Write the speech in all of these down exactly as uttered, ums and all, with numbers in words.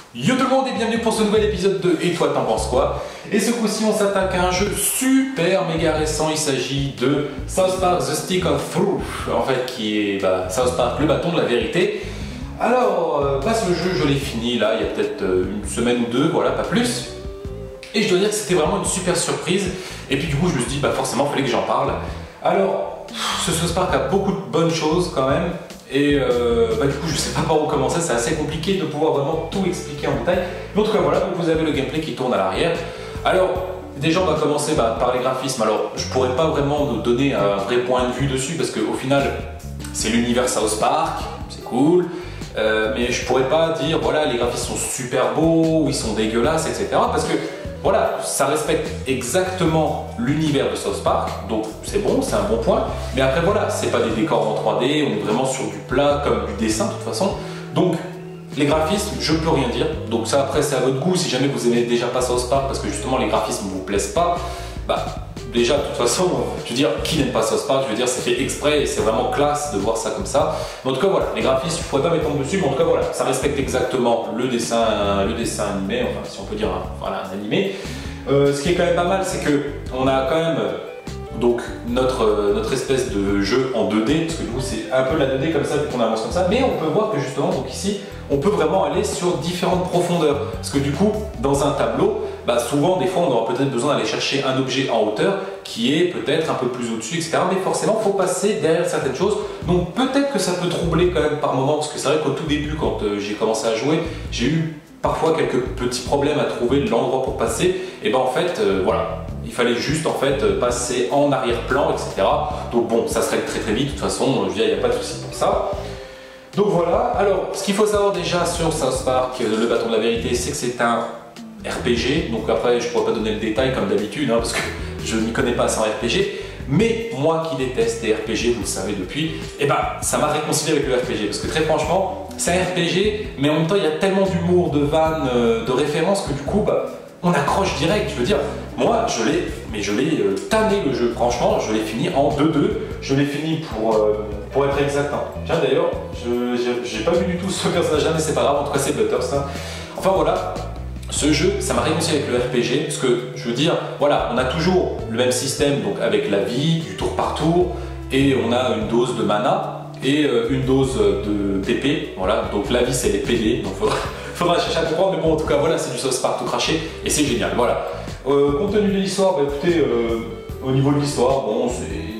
Yo tout le monde et bienvenue pour ce nouvel épisode de Et toi t'en penses quoi? Et ce coup-ci on s'attaque à un jeu super méga récent, il s'agit de South Park The Stick of Truth, en fait qui est bah, South Park le bâton de la vérité. Alors, euh, bah, ce jeu je l'ai fini là il y a peut-être euh, une semaine ou deux, voilà, pas plus. Et je dois dire que c'était vraiment une super surprise, et puis du coup je me suis dit bah forcément il fallait que j'en parle. Alors, ce South Park a beaucoup de bonnes choses quand même. Et euh, bah du coup je sais pas par où commencer, c'est assez compliqué de pouvoir vraiment tout expliquer en détail. Mais en tout cas voilà, donc vous avez le gameplay qui tourne à l'arrière. Alors déjà on va commencer bah, par les graphismes. Alors je pourrais pas vraiment nous donner un vrai point de vue dessus parce qu'au final c'est l'univers South Park, c'est cool. Euh, mais je pourrais pas dire voilà les graphismes sont super beaux ou ils sont dégueulasses, et cetera. Parce que voilà, ça respecte exactement l'univers de South Park, donc c'est bon, c'est un bon point. Mais après voilà, c'est pas des décors en trois D, on est vraiment sur du plat comme du dessin de toute façon. Donc les graphismes, je peux rien dire. Donc ça après c'est à votre goût, si jamais vous aimez déjà pas South Park parce que justement les graphismes vous plaisent pas, bah déjà de toute façon, je veux dire, qui n'aime pas South Park, je veux dire c'est fait exprès et c'est vraiment classe de voir ça comme ça. Mais en tout cas voilà, les graphismes, je pourrais pas m'étendre dessus, mais en tout cas voilà, ça respecte exactement le dessin, le dessin animé, enfin si on peut dire un, voilà, un animé. Euh, ce qui est quand même pas mal, c'est que on a quand même donc notre, notre espèce de jeu en deux D, parce que du coup c'est un peu la deux D comme ça vu qu'on avance comme ça, mais on peut voir que justement donc ici on peut vraiment aller sur différentes profondeurs, parce que du coup dans un tableau, bah, souvent des fois on aura peut-être besoin d'aller chercher un objet en hauteur qui est peut-être un peu plus au-dessus, et cetera. Mais forcément il faut passer derrière certaines choses, donc peut-être que ça peut troubler quand même par moment, parce que c'est vrai qu'au tout début quand euh, j'ai commencé à jouer, j'ai eu parfois quelques petits problèmes à trouver l'endroit pour passer, et ben en fait euh, voilà. Il fallait juste en fait passer en arrière-plan, et cetera. Donc bon, ça se règle très très vite, de toute façon, je veux dire, il n'y a pas de souci pour ça. Donc voilà, alors ce qu'il faut savoir déjà sur South Park, le bâton de la vérité, c'est que c'est un R P G. Donc après, je ne pourrais pas donner le détail comme d'habitude, hein, parce que je n'y connais pas assez en R P G. Mais moi qui déteste les R P G, vous le savez depuis, et ben ça m'a réconcilié avec le R P G. Parce que très franchement, c'est un R P G, mais en même temps, il y a tellement d'humour, de vannes, de références que du coup, bah, on accroche direct. Je veux dire, moi je l'ai, mais je l'ai euh, tanné le jeu, franchement, je l'ai fini en deux deux, je l'ai fini pour, euh, pour être exact. Hein. Tiens d'ailleurs, je j'ai pas vu du tout ce personnage-là, mais c'est pas grave, en tout cas c'est Butters. Hein. Enfin voilà, ce jeu, ça m'a réconcilié avec le R P G, parce que je veux dire, voilà, on a toujours le même système, donc avec la vie, du tour par tour, et on a une dose de mana, et euh, une dose de P P, voilà, donc la vie c'est les P D, donc faudra, faudra chercher à comprendre, mais bon en tout cas voilà, c'est du South Park tout craché, et c'est génial, voilà. Euh, compte tenu de l'histoire, bah écoutez, euh, au niveau de l'histoire, bon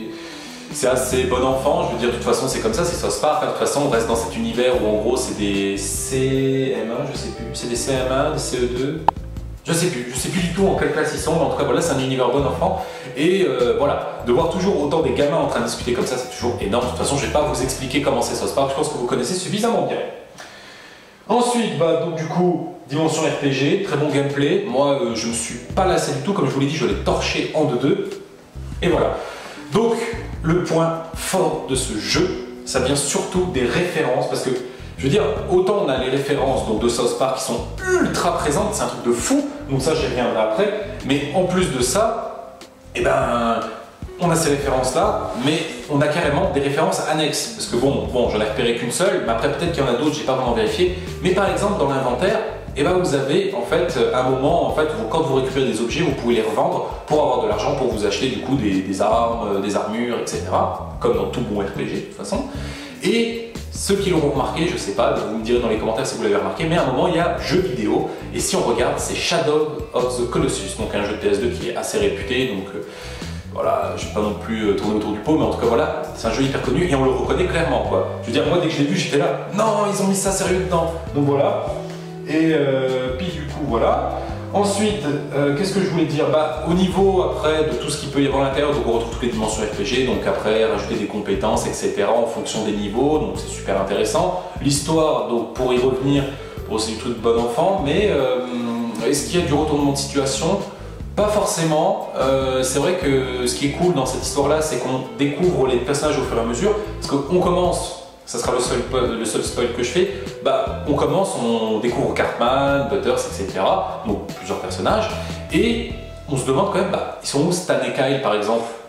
c'est assez bon enfant, je veux dire de toute façon c'est comme ça, c'est South Park, de toute façon on reste dans cet univers où en gros c'est des C M un, je sais plus, c'est des C M un, des C E deux, je sais plus, je sais plus du tout en quelle classe ils sont, mais en tout cas voilà c'est un univers bon enfant, et euh, voilà, de voir toujours autant des gamins en train de discuter comme ça c'est toujours énorme, de toute façon je vais pas vous expliquer comment c'est South Park, je pense que vous connaissez suffisamment bien. Ensuite, bah donc du coup, dimension R P G, très bon gameplay, moi euh, je me suis pas lassé du tout, comme je vous l'ai dit je l'ai torché en deux deux, et voilà. Donc le point fort de ce jeu, ça vient surtout des références, parce que je veux dire, autant on a les références donc, de South Park qui sont ultra présentes, c'est un truc de fou, donc ça j'y reviendrai après, mais en plus de ça, eh ben, on a ces références là, mais on a carrément des références annexes, parce que bon, bon j'en ai repéré qu'une seule, mais après peut-être qu'il y en a d'autres, j'ai pas vraiment vérifié, mais par exemple dans l'inventaire, et eh ben vous avez en fait un moment, en fait, vous, quand vous récupérez des objets, vous pouvez les revendre pour avoir de l'argent pour vous acheter du coup des, des armes, des armures, et cetera. Comme dans tout bon R P G de toute façon. Et ceux qui l'auront remarqué, je sais pas, vous me direz dans les commentaires si vous l'avez remarqué, mais à un moment il y a jeu vidéo, et si on regarde, c'est Shadow of the Colossus, donc un jeu de P S deux qui est assez réputé, donc euh, voilà, je vais pas non plus tourner autour du pot, mais en tout cas voilà, c'est un jeu hyper connu et on le reconnaît clairement quoi. Je veux dire, moi dès que je l'ai vu, j'étais là, non, ils ont mis ça sérieux dedans, donc voilà. Et euh, puis du coup voilà. Ensuite, euh, qu'est-ce que je voulais dire, bah, au niveau après de tout ce qu'il peut y avoir à l'intérieur, donc on retrouve toutes les dimensions R P G, donc après rajouter des compétences, et cetera en fonction des niveaux, donc c'est super intéressant. L'histoire, donc pour y revenir, bon, c'est du truc de bon enfant, mais euh, est-ce qu'il y a du retournement de situation? Pas forcément. Euh, c'est vrai que ce qui est cool dans cette histoire-là, c'est qu'on découvre les personnages au fur et à mesure, parce qu'on commence. Ça sera le seul, le seul spoil que je fais, bah, on commence, on découvre Cartman, Butters, et cetera. Donc plusieurs personnages, et on se demande quand même, bah, ils sont où Stan et Kyle par exemple?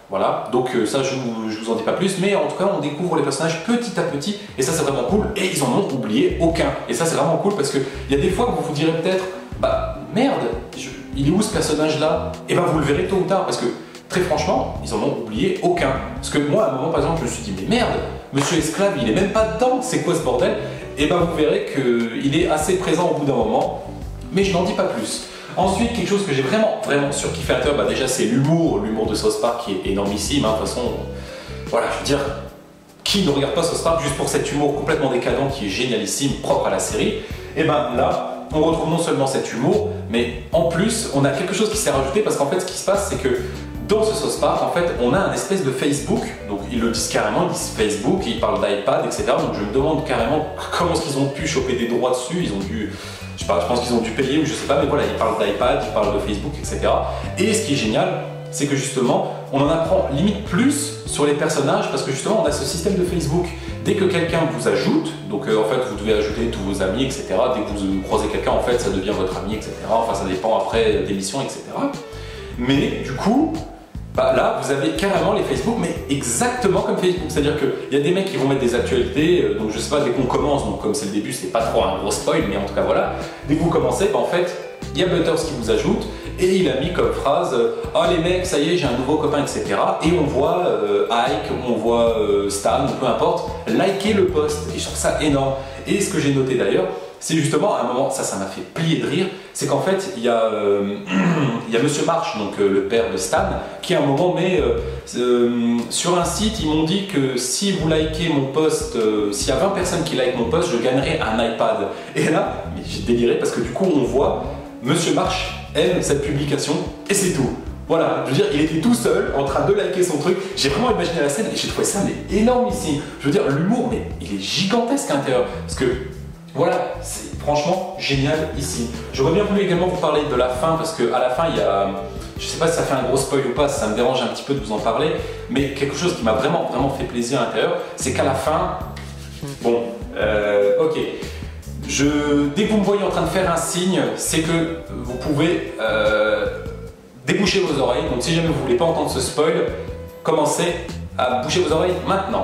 Voilà, donc euh, ça je vous, je vous en dis pas plus, mais en tout cas on découvre les personnages petit à petit, et ça c'est vraiment cool, et ils en ont oublié aucun. Et ça c'est vraiment cool parce qu'il y a des fois que vous vous direz peut-être, bah merde, je, il est où ce personnage là? Et ben vous le verrez tôt ou tard, parce que très franchement, ils en ont oublié aucun. Parce que moi à un moment par exemple je me suis dit, mais merde, Monsieur Esclave il est même pas dedans, c'est quoi ce bordel? Et ben vous verrez qu'il est assez présent au bout d'un moment, mais je n'en dis pas plus. Ensuite, quelque chose que j'ai vraiment, vraiment surkiffé à l'intérieur, bah déjà c'est l'humour, l'humour de South Park qui est énormissime, hein. De toute façon, voilà, je veux dire, qui ne regarde pas South Park juste pour cet humour complètement décadent qui est génialissime, propre à la série? Et ben là, on retrouve non seulement cet humour, mais en plus, on a quelque chose qui s'est rajouté, parce qu'en fait, ce qui se passe, c'est que dans ce South Park, en fait, on a un espèce de Facebook, donc ils le disent carrément, ils disent Facebook, ils parlent d'iPad, et cetera. Donc je me demande carrément comment est-ce qu'ils ont pu choper des droits dessus, ils ont dû... Je, sais pas, je pense qu'ils ont dû payer, ou je sais pas, mais voilà, ils parlent d'iPad, ils parlent de Facebook, et cetera. Et ce qui est génial, c'est que justement, on en apprend limite plus sur les personnages, parce que justement, on a ce système de Facebook. Dès que quelqu'un vous ajoute, donc euh, en fait, vous devez ajouter tous vos amis, et cetera. Dès que vous croisez quelqu'un, en fait, ça devient votre ami, et cetera. Enfin, ça dépend après des missions, et cetera. Mais du coup, bah là, vous avez carrément les Facebook, mais exactement comme Facebook. C'est-à-dire qu'il y a des mecs qui vont mettre des actualités, euh, donc je sais pas, dès qu'on commence, donc comme c'est le début, c'est pas trop un gros spoil, mais en tout cas voilà, dès que vous commencez, bah en fait, il y a Butters qui vous ajoute, et il a mis comme phrase « Ah oh, les mecs, ça y est, j'ai un nouveau copain, et cetera » Et on voit euh, Ike, on voit euh, Stan, peu importe, liker le post, et je trouve ça énorme. Et ce que j'ai noté d'ailleurs, c'est justement à un moment, ça, ça m'a fait plier de rire, c'est qu'en fait, il y a, euh, il y a Monsieur Marsh, donc euh, le père de Stan, qui à un moment met euh, euh, sur un site, ils m'ont dit que si vous likez mon post, euh, s'il y a vingt personnes qui likent mon post, je gagnerai un iPad. Et là, j'ai déliré parce que du coup, on voit Monsieur Marsh aime cette publication et c'est tout. Voilà, je veux dire, il était tout seul en train de liker son truc. J'ai vraiment imaginé la scène et j'ai trouvé ça mais énorme ici. Je veux dire, l'humour, mais il est gigantesque à l'intérieur. Parce que voilà, c'est franchement génial ici. J'aurais bien voulu également vous parler de la fin parce qu'à la fin, il y a... Je sais pas si ça fait un gros spoil ou pas, ça me dérange un petit peu de vous en parler, mais quelque chose qui m'a vraiment, vraiment fait plaisir à l'intérieur, c'est qu'à la fin... Bon, euh, ok. Je, dès que vous me voyez en train de faire un signe, c'est que vous pouvez euh, déboucher vos oreilles. Donc si jamais vous ne voulez pas entendre ce spoil, commencez à boucher vos oreilles maintenant.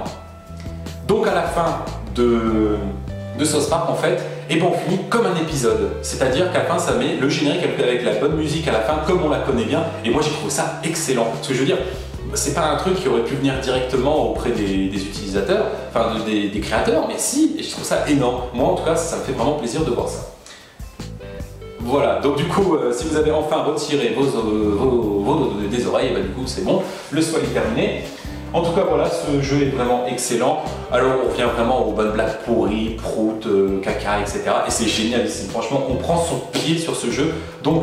Donc à la fin de... de South Park en fait, et ben on finit comme un épisode. C'est-à-dire qu'à la fin ça met le générique avec la bonne musique à la fin comme on la connaît bien, et moi j'ai trouvé ça excellent. Parce que je veux dire, c'est pas un truc qui aurait pu venir directement auprès des, des utilisateurs, enfin des, des créateurs, mais si, et je trouve ça énorme. Moi en tout cas ça me fait vraiment plaisir de voir ça. Voilà, donc du coup, euh, si vous avez enfin retiré vos, euh, vos, vos des oreilles, bah, du coup c'est bon, le spoil est terminé. En tout cas, voilà, ce jeu est vraiment excellent. Alors, on revient vraiment aux bonnes blagues pourries, prout, euh, caca, et cetera. Et c'est génial ici. Franchement, on prend son pied sur ce jeu. Donc,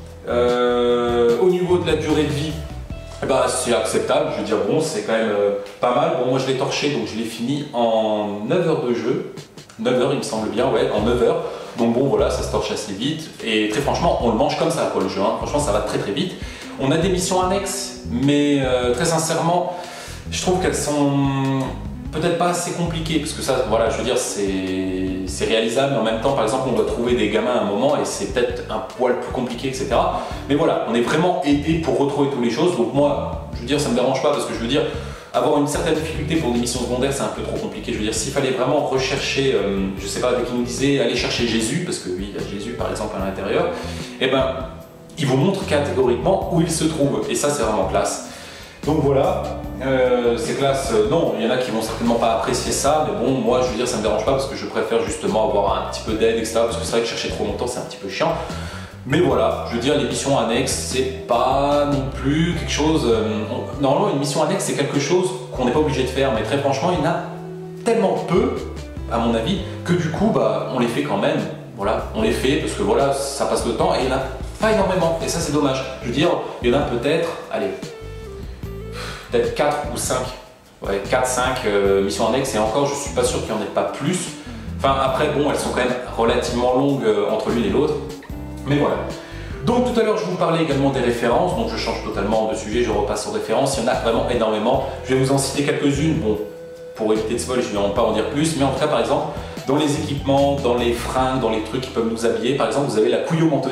euh, au niveau de la durée de vie, eh ben, c'est acceptable. Je veux dire, bon, c'est quand même euh, pas mal. Bon, moi, je l'ai torché, donc je l'ai fini en neuf heures de jeu. neuf heures, il me semble bien, ouais, en neuf heures. Donc bon, voilà, ça se torche assez vite. Et très franchement, on le mange comme ça, quoi, le jeu. Hein. Franchement, ça va très très vite. On a des missions annexes, mais euh, très sincèrement... Je trouve qu'elles sont peut-être pas assez compliquées, parce que ça, voilà, je veux dire, c'est réalisable, mais en même temps, par exemple, on doit trouver des gamins à un moment, et c'est peut-être un poil plus compliqué, et cetera. Mais voilà, on est vraiment aidé pour retrouver toutes les choses, donc moi, je veux dire, ça me dérange pas, parce que je veux dire, avoir une certaine difficulté pour des missions secondaires, c'est un peu trop compliqué. Je veux dire, s'il fallait vraiment rechercher, euh, je sais pas, avec qui nous disait, aller chercher Jésus, parce que oui, il y a Jésus, par exemple, à l'intérieur, et ben, il vous montre catégoriquement où il se trouve, et ça, c'est vraiment classe. Donc voilà, euh, ces classes, euh, non, il y en a qui vont certainement pas apprécier ça, mais bon, moi je veux dire, ça me dérange pas parce que je préfère justement avoir un petit peu d'aide, et cetera. Parce que c'est vrai que chercher trop longtemps, c'est un petit peu chiant. Mais voilà, je veux dire, les missions annexes, c'est pas non plus quelque chose... Euh, on, normalement, une mission annexe, c'est quelque chose qu'on n'est pas obligé de faire, mais très franchement, il y en a tellement peu, à mon avis, que du coup, bah, on les fait quand même. Voilà, on les fait parce que voilà, ça passe le temps et il n'y en a pas énormément. Et ça, c'est dommage. Je veux dire, il y en a peut-être, allez... peut-être quatre ou cinq, ouais, quatre cinq euh, missions annexes, et encore je suis pas sûr qu'il n'y en ait pas plus. Enfin après bon, elles sont quand même relativement longues euh, entre l'une et l'autre, mais voilà. Donc tout à l'heure je vous parlais également des références, donc je change totalement de sujet, je repasse aux références, il y en a vraiment énormément. Je vais vous en citer quelques-unes, bon, pour éviter de spoil je ne vais pas en dire plus, mais en tout cas par exemple, dans les équipements, dans les fringues, dans les trucs qui peuvent nous habiller, par exemple vous avez la couillomantonite.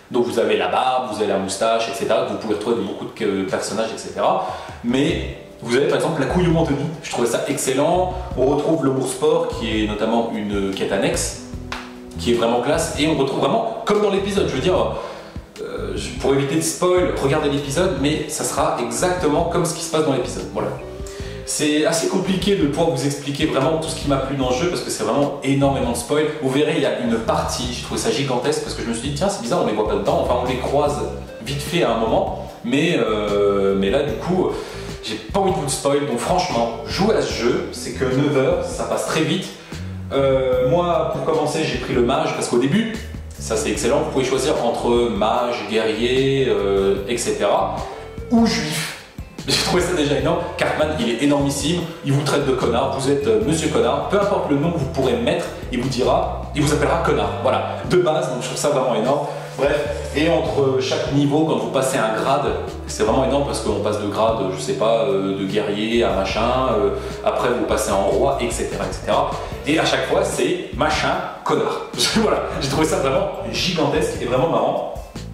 Donc vous avez la barbe, vous avez la moustache, et cetera. Vous pouvez retrouver dans beaucoup de personnages, et cetera. Mais vous avez par exemple la couille au Anthony, je trouvais ça excellent. On retrouve le Boursport qui est notamment une quête annexe, qui est vraiment classe. Et on retrouve vraiment comme dans l'épisode, je veux dire, euh, pour éviter de spoil, regardez l'épisode, mais ça sera exactement comme ce qui se passe dans l'épisode. Voilà. C'est assez compliqué de pouvoir vous expliquer vraiment tout ce qui m'a plu dans le jeu parce que c'est vraiment énormément de spoil. Vous verrez, il y a une partie, je trouve ça gigantesque parce que je me suis dit, tiens, c'est bizarre, on les voit pas dedans. Enfin, on les croise vite fait à un moment, mais, euh, mais là, du coup, j'ai pas envie de vous spoil. Donc, franchement, jouez à ce jeu, c'est que neuf heures, ça passe très vite. Euh, moi, pour commencer, j'ai pris le mage parce qu'au début, ça c'est excellent, vous pouvez choisir entre mage, guerrier, euh, et cetera ou juif. J'ai trouvé ça déjà énorme. Cartman, il est énormissime, il vous traite de connard, vous êtes euh, monsieur connard, peu importe le nom que vous pourrez mettre, il vous dira, il vous appellera connard. Voilà, de base, donc je trouve ça vraiment énorme. Bref, et entre chaque niveau, quand vous passez un grade, c'est vraiment énorme parce qu'on passe de grade, je sais pas, euh, de guerrier à machin, euh, après vous passez en roi, et cetera, et cetera. Et à chaque fois, c'est machin, connard. Voilà, j'ai trouvé ça vraiment gigantesque et vraiment marrant.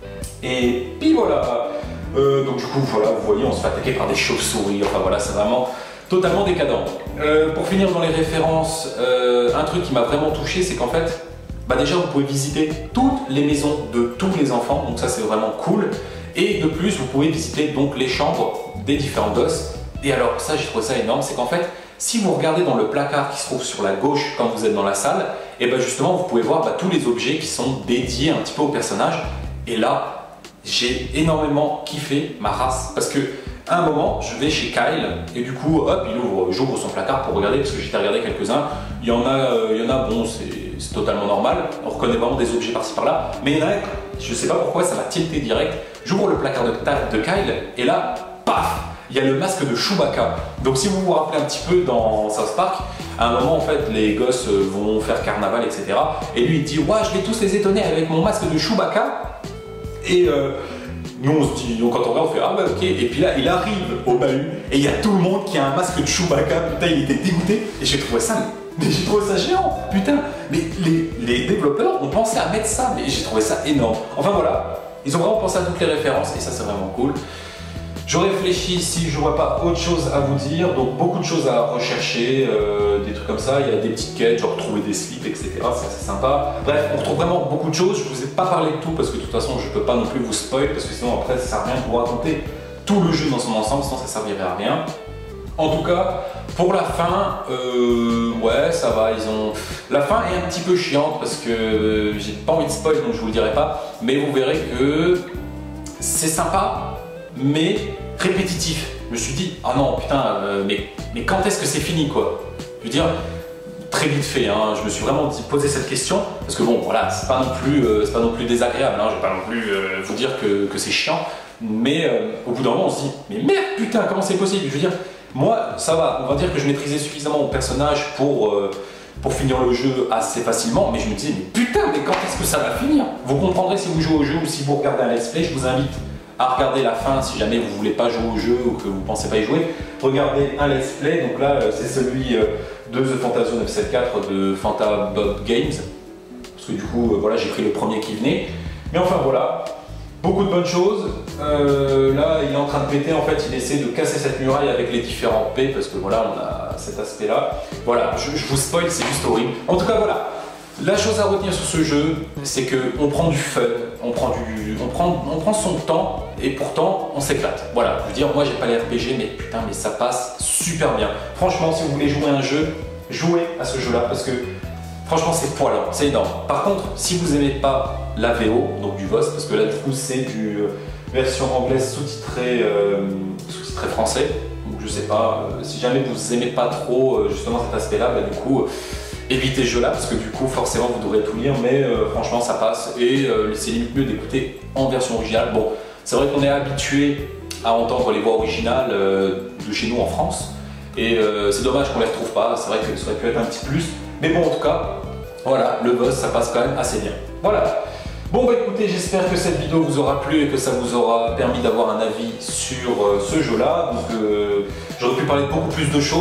Et puis voilà. Euh, donc du coup, voilà, vous voyez, on se fait attaquer par des chauves-souris, enfin voilà, c'est vraiment totalement décadent. Euh, pour finir dans les références, euh, un truc qui m'a vraiment touché, c'est qu'en fait, bah déjà vous pouvez visiter toutes les maisons de tous les enfants, donc ça c'est vraiment cool. Et de plus, vous pouvez visiter donc les chambres des différents gosses. Et alors ça, j'ai trouvé ça énorme, c'est qu'en fait, si vous regardez dans le placard qui se trouve sur la gauche quand vous êtes dans la salle, et bien justement vous pouvez voir bah, tous les objets qui sont dédiés un petit peu au personnage. Et là, j'ai énormément kiffé ma race parce que à un moment, je vais chez Kyle et du coup, hop, il ouvre, j'ouvre son placard pour regarder parce que j'étais regardé quelques-uns. Il y en a, euh, il y en a, bon, c'est totalement normal. On reconnaît vraiment des objets par-ci par-là. Mais il y en a, je sais pas pourquoi, ça m'a tilté direct. J'ouvre le placard de, de Kyle et là, paf, il y a le masque de Chewbacca. Donc si vous vous rappelez un petit peu dans South Park, à un moment en fait les gosses vont faire carnaval, et cetera. Et lui il dit, ouais, je vais tous les étonner avec mon masque de Chewbacca. Et euh, nous on se dit, donc, quand on regarde on fait, ah bah ok. Et puis là il arrive au bahut et il y a tout le monde qui a un masque de Chewbacca. Putain, il était dégoûté et j'ai trouvé ça, mais j'ai trouvé ça géant. Putain, mais les, les développeurs ont pensé à mettre ça, mais j'ai trouvé ça énorme. Enfin voilà, ils ont vraiment pensé à toutes les références et ça c'est vraiment cool. Je réfléchis si je vois pas autre chose à vous dire, donc beaucoup de choses à rechercher, euh, des trucs comme ça, il y a des petites quêtes, genre trouver des slips, et cetera. C'est assez sympa. Bref, on retrouve vraiment beaucoup de choses, je vous ai pas parlé de tout parce que de toute façon je peux pas non plus vous spoil parce que sinon après ça sert à rien de vous raconter tout le jeu dans son ensemble, sinon ça servirait à rien. En tout cas, pour la fin, euh, ouais, ça va, ils ont... La fin est un petit peu chiante parce que euh, j'ai pas envie de spoil donc je vous le dirai pas, mais vous verrez que c'est sympa, mais répétitif. Je me suis dit, ah non, putain, euh, mais, mais quand est-ce que c'est fini, quoi? Je veux dire, très vite fait, hein, je me suis vraiment dit, posé cette question, parce que bon, voilà, c'est pas non plus, euh, c'est pas non plus désagréable, hein, je vais pas non plus euh, vous dire que, que c'est chiant, mais euh, au bout d'un moment, on se dit, mais merde, putain, comment c'est possible? Je veux dire, moi, ça va, on va dire que je maîtrisais suffisamment mon personnage pour, euh, pour finir le jeu assez facilement, mais je me disais, mais putain, mais quand est-ce que ça va finir? Vous comprendrez si vous jouez au jeu ou si vous regardez un let's play, je vous invite à regarder la fin si jamais vous voulez pas jouer au jeu ou que vous pensez pas y jouer. Regardez un let's play, donc là c'est celui de The Fantasio neuf cent soixante-quatres de Fanta Bob Games, parce que du coup voilà, j'ai pris le premier qui venait. Mais enfin voilà, beaucoup de bonnes choses. Euh, là il est en train de péter, en fait il essaie de casser cette muraille avec les différents P, parce que voilà, on a cet aspect là. Voilà, je, je vous spoil, c'est juste horrible. En tout cas voilà. La chose à retenir sur ce jeu, c'est qu'on prend du fun, on prend, du, on, prend, on prend son temps et pourtant on s'éclate. Voilà, je veux dire, moi j'ai pas les R P G, mais putain, mais ça passe super bien. Franchement, si vous voulez jouer à un jeu, jouez à ce jeu-là parce que franchement c'est poilant, c'est énorme. Par contre, si vous aimez pas la V O, donc du V O S, parce que là du coup c'est du euh, version anglaise sous-titrée euh, sous-titrée français, donc je sais pas, euh, si jamais vous aimez pas trop euh, justement cet aspect-là, bah du coup. Euh, évitez ce jeu-là parce que du coup forcément vous devrez tout lire, mais euh, franchement ça passe et euh, c'est limite mieux d'écouter en version originale. Bon, c'est vrai qu'on est habitué à entendre les voix originales euh, de chez nous en France et euh, c'est dommage qu'on les retrouve pas, c'est vrai que ça aurait pu être un petit plus, mais bon en tout cas, voilà, le boss ça passe quand même assez bien. Voilà. Bon bah écoutez, j'espère que cette vidéo vous aura plu et que ça vous aura permis d'avoir un avis sur euh, ce jeu-là. Donc euh, j'aurais pu parler de beaucoup plus de choses.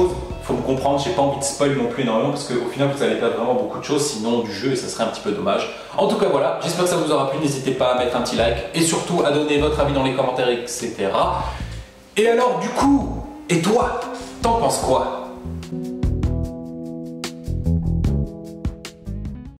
faut me comprendre, j'ai pas envie de spoil non plus énormément parce qu'au final vous allez perdre vraiment beaucoup de choses sinon du jeu et ça serait un petit peu dommage. En tout cas voilà, j'espère que ça vous aura plu, n'hésitez pas à mettre un petit like et surtout à donner votre avis dans les commentaires, et cetera. Et alors du coup, et toi, t'en penses quoi?